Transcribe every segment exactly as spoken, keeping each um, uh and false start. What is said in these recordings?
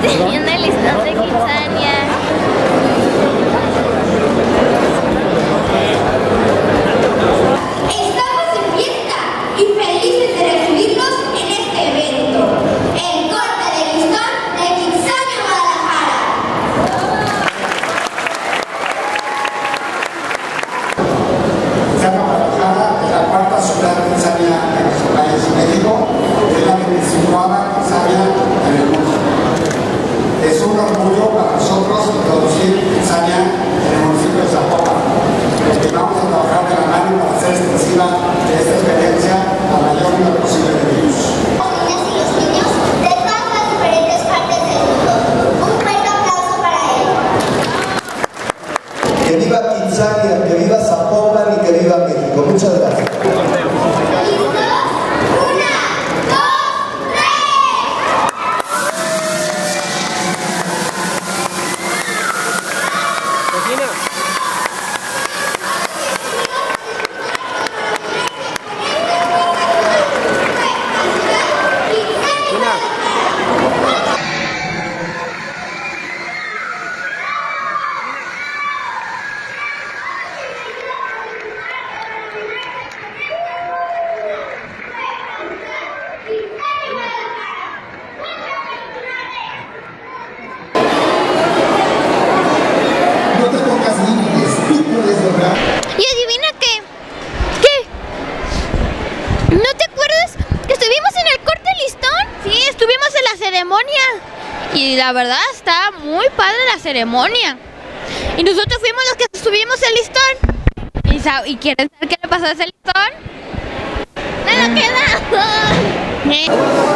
en el listón de Kitsania. Estamos en fiesta y felices de recibirlos en este evento, el corte de listón de Kitsania, Guadalajara. Kitsania, Guadalajara es la cuarta ciudad de Kitsania en nuestro país, México, y es la veinticincuava Kitsania en el mundo. Es un orgullo para nosotros introducir Kitsania en el municipio de Zapopan, porque vamos a trabajar de la mano para hacer extensiva esta experiencia al mayor número posible de niños. Las niñas y los niños de todas las diferentes partes del mundo. Un fuerte aplauso para ellos. Que viva Kitsania, que viva Zapopan y que viva México. Muchas gracias. Y adivina qué, ¿qué? ¿No te acuerdas que estuvimos en el corte listón? Sí, estuvimos en la ceremonia y la verdad está muy padre la ceremonia. Y nosotros fuimos los que subimos el listón. ¿Y, sab- ¿y quieren saber qué le pasó a ese listón? ¡Me lo queda! ¿Eh?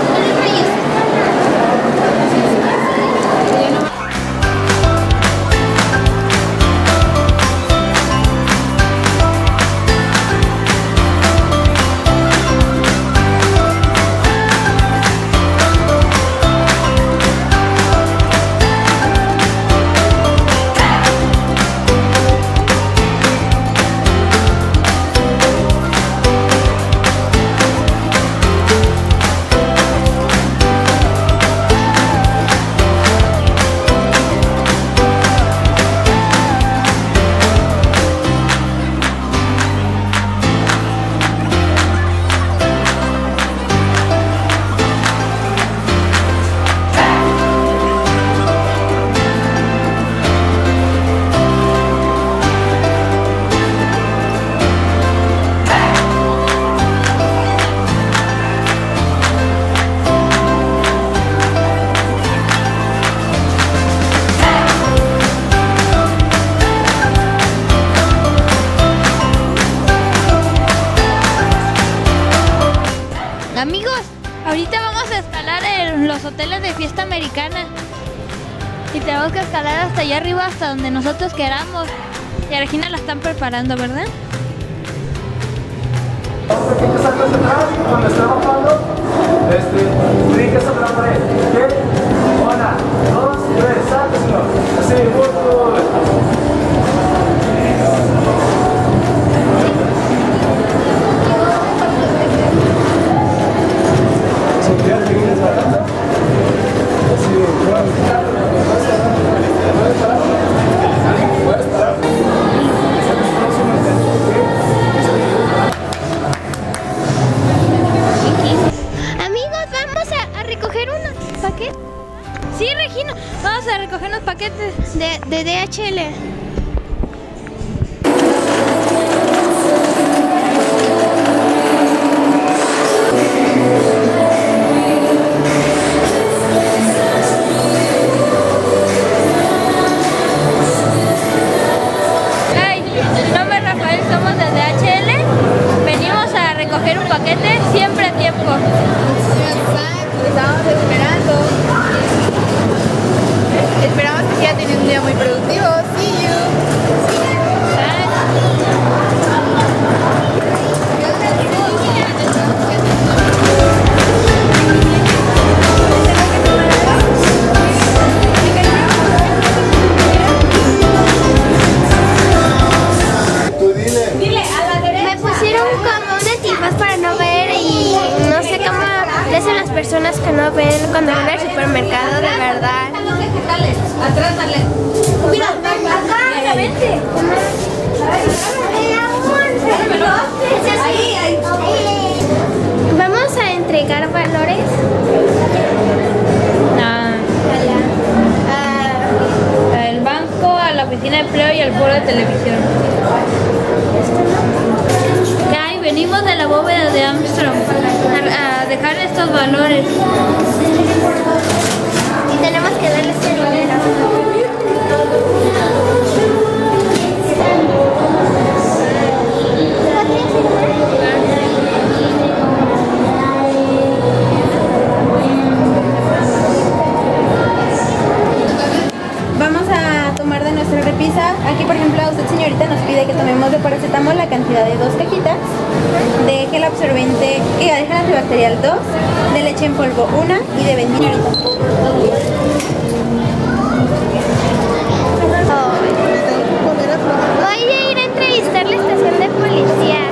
Amigos, ahorita vamos a escalar en los hoteles de fiesta americana y tenemos que escalar hasta allá arriba, hasta donde nosotros queramos. Y a Regina la están preparando, ¿verdad? Pequeños saltos atrás, cuando esté bajando, este, brinques sobre la pared, ¿ok? Una, dos, tres, sálteselo. Así, muy cool. Sí, Regina, vamos a recoger unos paquetes de, de D H L. Ay, mi nombre es Rafael, somos de D H L. Venimos a recoger un paquete siempre a tiempo. Estábamos esperando. Esperamos que siga teniendo un día muy productivo. See you. Tú dile. Me pusieron como un antifaz para no ver y no sé cómo le hacen las personas que no ven cuando van al supermercado, de verdad. dale. Atrás, dale. Mira, acá, vente. Ahí, ahí. Vamos a entregar valores a, al banco, a la oficina de empleo y al foro de televisión. Ay, venimos de la bóveda de Armstrong a, a dejar estos valores. Y tenemos que darles el dinero. Vamos a tomar de nuestra repisa. Aquí, por ejemplo, usted, señorita, nos pide que tomemos de paracetamol la cantidad de dos cajitas, de gel absorbente y de gel antibacterial dos, de leche en polvo una y de bendita. Voy a ir a entrevistar la estación de policías.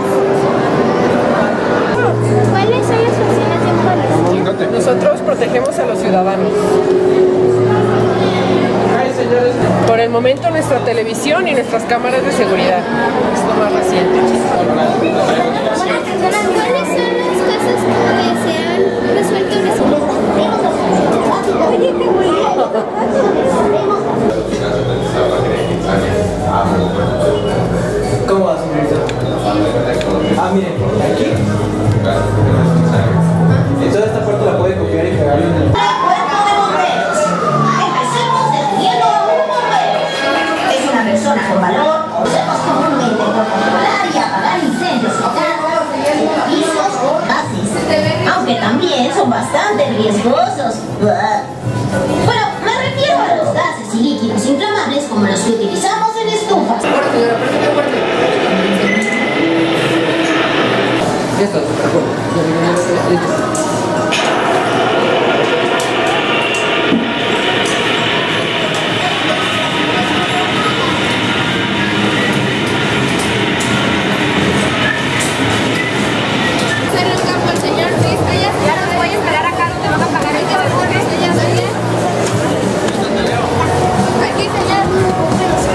¿Cuáles son las funciones de un policía? Nosotros protegemos a los ciudadanos. Por el momento nuestra televisión y nuestras cámaras de seguridad. Es lo más reciente. ¿Cuáles son las cosas que se han resuelto recientemente? Oye, qué bueno. ¿Cómo va, señorita? Ah, miren, aquí. En toda esta parte la puede copiar y pegar en el... Persona con valor, usamos comúnmente por controlar y apagar incendios pisos, gases, aunque también son bastante riesgosos. Bueno, me refiero a los gases y líquidos inflamables como los que utilizamos en estufas. Listo, Aquí, señor.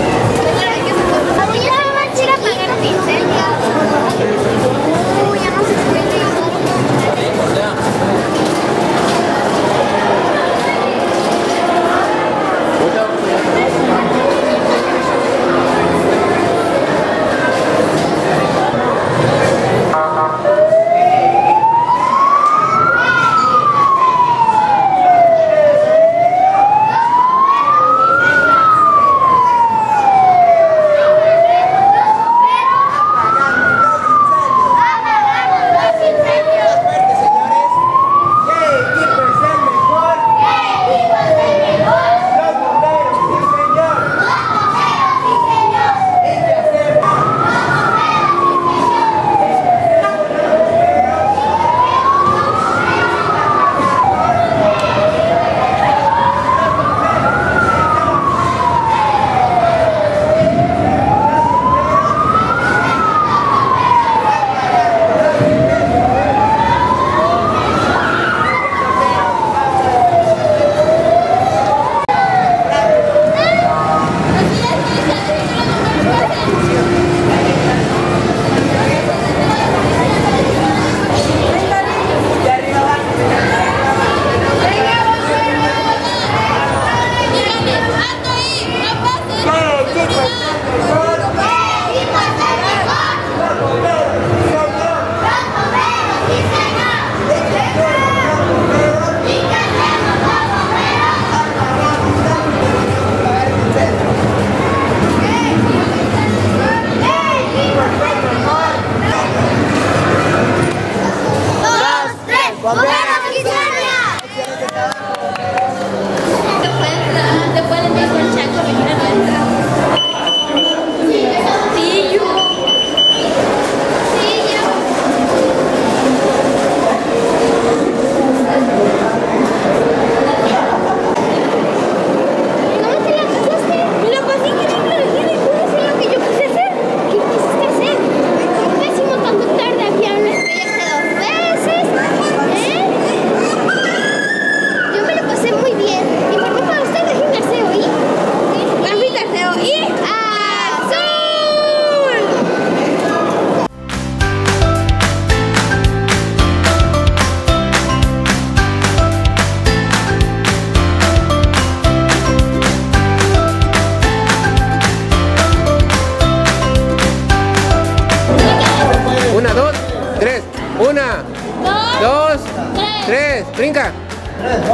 Tres, brinca.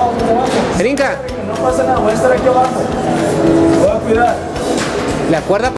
Brinca. No pasa nada, voy a estar aquí abajo. Voy a cuidar. La cuerda